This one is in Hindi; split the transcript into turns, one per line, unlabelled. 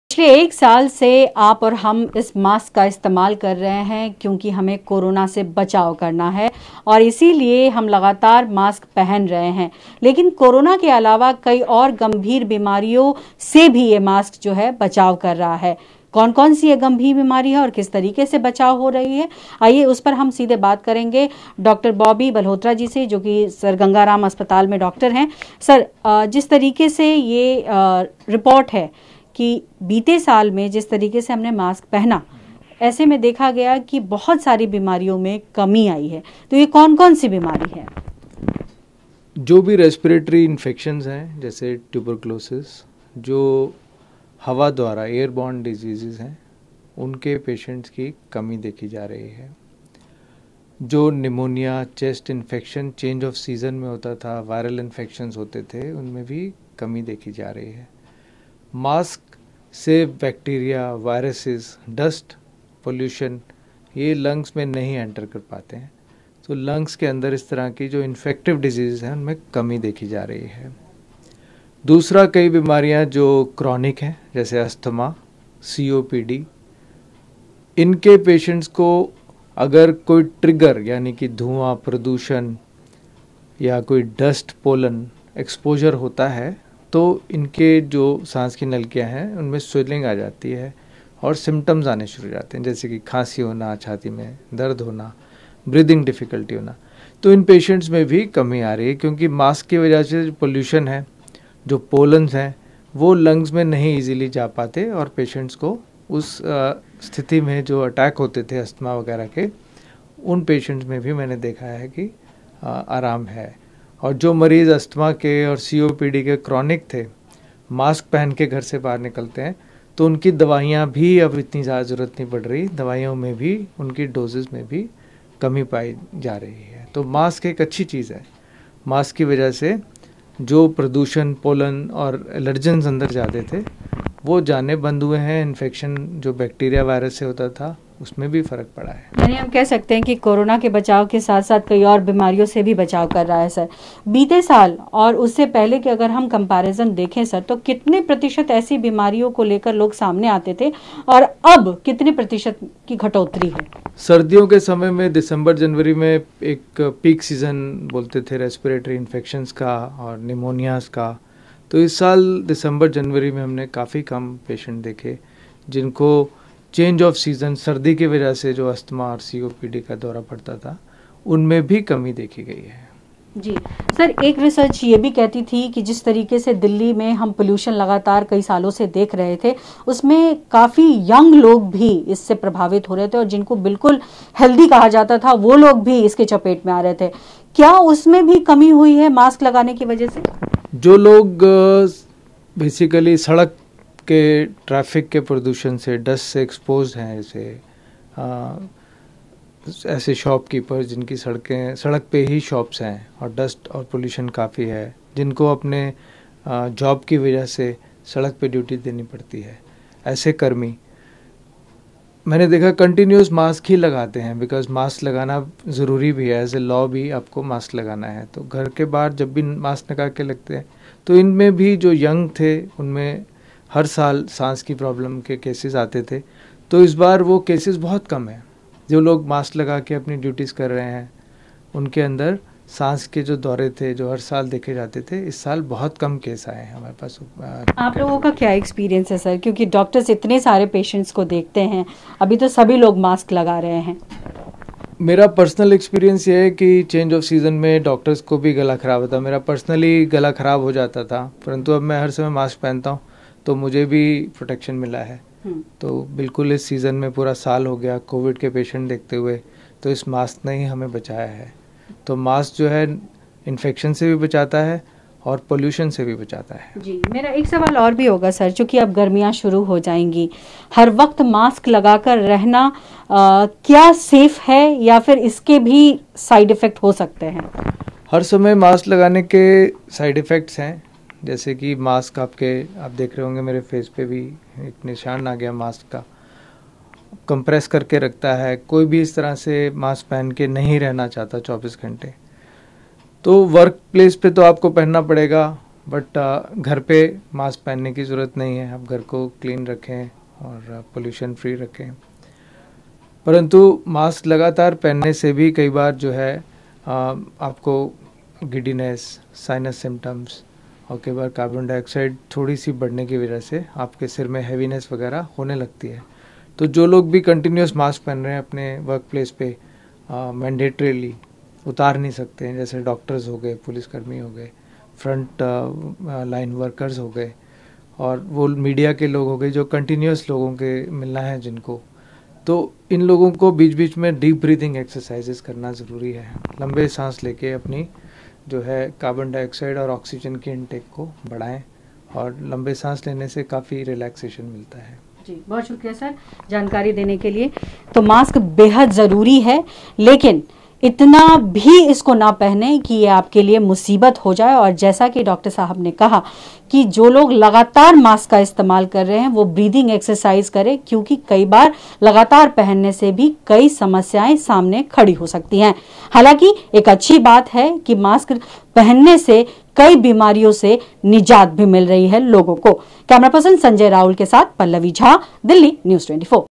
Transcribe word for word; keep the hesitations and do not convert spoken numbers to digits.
पिछले एक साल से आप और हम इस मास्क का इस्तेमाल कर रहे हैं क्योंकि हमें कोरोना से बचाव करना है और इसीलिए हम लगातार मास्क पहन रहे हैं। लेकिन कोरोना के अलावा कई और गंभीर बीमारियों से भी ये मास्क जो है बचाव कर रहा है। कौन कौन सी ये गंभीर बीमारी है और किस तरीके से बचाव हो रही है, आइए उस पर हम सीधे बात करेंगे डॉक्टर बॉबी बलहोत्रा जी से, जो कि सर गंगाराम अस्पताल में डॉक्टर हैं। सर, जिस तरीके से ये रिपोर्ट है कि बीते साल में जिस तरीके से हमने मास्क पहना, ऐसे में देखा गया कि बहुत सारी बीमारियों में कमी आई है। तो ये कौन कौन सी बीमारी है?
जो भी रेस्पिरेटरी इन्फेक्शंस हैं, जैसे ट्यूबरकुलोसिस, जो हवा द्वारा एयरबॉर्न डिजीज़ हैं, उनके पेशेंट्स की कमी देखी जा रही है। जो pneumonia, chest infection change of season में होता था, वायरल इन्फेक्शंस होते थे, उनमें भी कमी देखी जा रही है। मास्क से बैक्टीरिया, वायरसेस, डस्ट, पोल्यूशन ये लंग्स में नहीं एंटर कर पाते हैं, तो लंग्स के अंदर इस तरह की जो इन्फेक्टिव डिजीज़ हैं उनमें कमी देखी जा रही है। दूसरा, कई बीमारियां जो क्रॉनिक हैं, जैसे asthma, C O P D, इनके पेशेंट्स को अगर कोई ट्रिगर यानी कि धुआं, प्रदूषण या कोई डस्ट, पोलन एक्सपोजर होता है तो इनके जो सांस की नलिकाएं हैं उनमें स्वेलिंग आ जाती है और सिम्टम्स आने शुरू हो जाते हैं, जैसे कि खांसी होना, छाती में दर्द होना, ब्रीदिंग डिफ़िकल्टी होना। तो इन पेशेंट्स में भी कमी आ रही है, क्योंकि मास्क की वजह से जो पोल्यूशन है, जो पोलन्स हैं, वो लंग्स में नहीं इजीली जा पाते और पेशेंट्स को उस स्थिति में जो अटैक होते थे अस्थमा वगैरह के, उन पेशेंट्स में भी मैंने देखा है कि आ, आराम है। और जो मरीज़ अस्थमा के और सी ओ पी डी के क्रॉनिक थे, मास्क पहन के घर से बाहर निकलते हैं, तो उनकी दवाइयाँ भी अब इतनी ज़्यादा ज़रूरत नहीं पड़ रही, दवाइयों में भी, उनकी डोजेस में भी कमी पाई जा रही है। तो मास्क एक अच्छी चीज़ है। मास्क की वजह से जो प्रदूषण, पोलन और एलर्जेंस अंदर जाते थे वो जाने बंद हुए हैं। इन्फेक्शन जो बैक्टीरिया, वायरस से होता था, उसमें भी फ़र्क पड़ा है।
यानी हम कह सकते हैं कि कोरोना के बचाव के साथ साथ कई और बीमारियों से भी बचाव कर रहा है। सर, बीते साल और उससे पहले के अगर हम कंपैरिजन देखें सर, तो कितने प्रतिशत ऐसी बीमारियों को लेकर लोग सामने आते थे और अब कितने प्रतिशत की घटोतरी है?
सर्दियों के समय में दिसंबर जनवरी में एक पीक सीज़न बोलते थे रेस्पिरेटरी इन्फेक्शंस का और निमोनियाज का। तो इस साल दिसंबर जनवरी में हमने काफ़ी कम पेशेंट देखे जिनको चेंज ऑफ सीज़न, सर्दी की वजह से जो अस्थमा और सी ओ पी डी का दौरा पड़ता था, उनमें भी कमी देखी गई है।
जी सर, एक रिसर्च ये भी कहती थी कि जिस तरीके से दिल्ली में हम पोल्यूशन लगातार कई सालों से देख रहे थे, उसमें काफ़ी यंग लोग भी इससे प्रभावित हो रहे थे और जिनको बिल्कुल हेल्दी कहा जाता था वो लोग भी इसके चपेट में आ रहे थे। क्या उसमें भी कमी हुई है मास्क लगाने की वजह से?
जो लोग बेसिकली सड़क के ट्रैफिक के प्रदूषण से, डस्ट से एक्सपोज हैं, जैसे ऐसे शॉपकीपर जिनकी सड़कें सड़क पे ही शॉप्स हैं और डस्ट और पोल्यूशन काफ़ी है, जिनको अपने जॉब की वजह से सड़क पे ड्यूटी देनी पड़ती है, ऐसे कर्मी मैंने देखा कंटिन्यूस मास्क ही लगाते हैं, बिकॉज मास्क लगाना ज़रूरी भी है, एज ए लॉ भी आपको मास्क लगाना है। तो घर के बाहर जब भी मास्क लगा के लगते हैं, तो इनमें भी जो यंग थे उनमें हर साल सांस की प्रॉब्लम के केसेस आते थे, तो इस बार वो केसेस बहुत कम है। जो लोग मास्क लगा के अपनी ड्यूटीज़ कर रहे हैं, उनके अंदर सांस के जो दौरे थे जो हर साल देखे जाते थे, इस साल बहुत कम केस आए हैं हमारे पास।
आप लोगों का क्या एक्सपीरियंस है सर, क्योंकि डॉक्टर्स इतने सारे पेशेंट्स को देखते हैं, अभी तो सभी लोग मास्क लगा रहे हैं।
मेरा पर्सनल एक्सपीरियंस ये है कि चेंज ऑफ सीज़न में डॉक्टर्स को भी गला ख़राब होता, मेरा पर्सनली गला ख़राब हो जाता था, परंतु अब मैं हर समय मास्क पहनता हूँ तो मुझे भी प्रोटेक्शन मिला है। तो बिल्कुल इस सीज़न में पूरा साल हो गया कोविड के पेशेंट देखते हुए, तो इस मास्क ने ही हमें बचाया है। तो मास्क जो है इन्फेक्शन से भी बचाता है और पोल्यूशन से भी बचाता है।
जी, मेरा एक सवाल और भी होगा सर, चूँकि अब गर्मियाँ शुरू हो जाएंगी, हर वक्त मास्क लगाकर रहना आ, क्या सेफ है या फिर इसके भी साइड इफ़ेक्ट हो सकते हैं?
हर समय मास्क लगाने के साइड इफ़ेक्ट्स हैं, जैसे कि मास्क आपके आप देख रहे होंगे मेरे फेस पे भी एक निशान आ गया मास्क का, कंप्रेस करके रखता है। कोई भी इस तरह से मास्क पहन के नहीं रहना चाहता चौबीस घंटे। तो वर्क प्लेस पे तो आपको पहनना पड़ेगा, बट घर पे मास्क पहनने की ज़रूरत नहीं है, आप घर को क्लीन रखें और पोल्यूशन फ्री रखें। परंतु मास्क लगातार पहनने से भी कई बार जो है आ, आपको गिडीनेस, साइनस सिम्टम्स और कई बार कार्बन डाइऑक्साइड थोड़ी सी बढ़ने की वजह से आपके सिर में हैवीनेस वगैरह होने लगती है। तो जो लोग भी कंटिन्यूस मास्क पहन रहे हैं अपने वर्क प्लेस पे मैंडेटरीली उतार नहीं सकते हैं, जैसे डॉक्टर्स हो गए, पुलिसकर्मी हो गए, फ्रंट लाइन वर्कर्स हो गए और वो मीडिया के लोग हो गए जो कंटिन्यूस लोगों के मिलना है जिनको, तो इन लोगों को बीच बीच में डीप ब्रीदिंग एक्सरसाइजेस करना ज़रूरी है। लंबे सांस लेके अपनी जो है कार्बन डाइऑक्साइड और ऑक्सीजन के इनटेक को बढ़ाएं और लंबे सांस लेने से काफ़ी रिलैक्सेशन मिलता है।
जी, बहुत शुक्रिया सर जानकारी देने के लिए। तो मास्क बेहद ज़रूरी है, लेकिन इतना भी इसको ना पहने कि ये आपके लिए मुसीबत हो जाए। और जैसा कि डॉक्टर साहब ने कहा कि जो लोग लगातार मास्क का इस्तेमाल कर रहे हैं वो ब्रीदिंग एक्सरसाइज करें, क्योंकि कई बार लगातार पहनने से भी कई समस्याएं सामने खड़ी हो सकती हैं। हालांकि एक अच्छी बात है कि मास्क पहनने से कई बीमारियों से निजात भी मिल रही है लोगों को। कैमरा पर्सन संजय राहुल के साथ पल्लवी झा, दिल्ली न्यूज़ चौबीस।